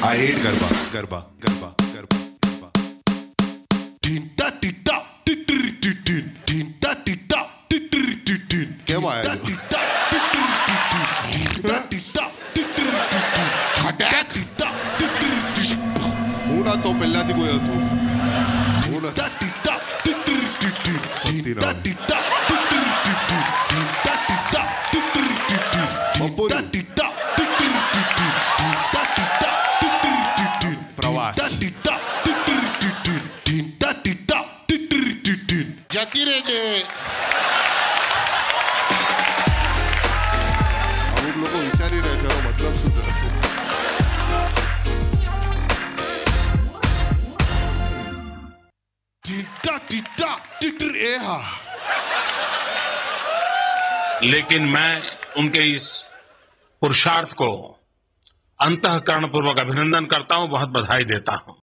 I hate garba garba garba garba garba टीटा टीटा टिटरी टिटिन टीटा टीटा टिटरी टिटिन क्या आया टीटा टिटरी टिटिन टीटा टीटा टिटरी टिटिन टीटा टीटा टिटरी टिटिन होना तो पहला थी कोई अर्थ टीटा टीटा टिटरी टिटिन टीटा टीटा टिटरी टिटिन टीटा टीटा टिटरी टिटिन टीटा टीटा टिटरी टिटिन टीटा टीटा प्रवास टीटा टिटरी टिटिन टीटा टीटा टिटरी टिटिन जती रहेजे अमुक लोग विचारी रहे છે मतलब શું છે टीटा टीटा टिटरी ए हा लेकिन मैं उनके इस पुरुषार्थ को अंतःकरणपूर्वक अभिनंदन करता हूं, बहुत बधाई देता हूं।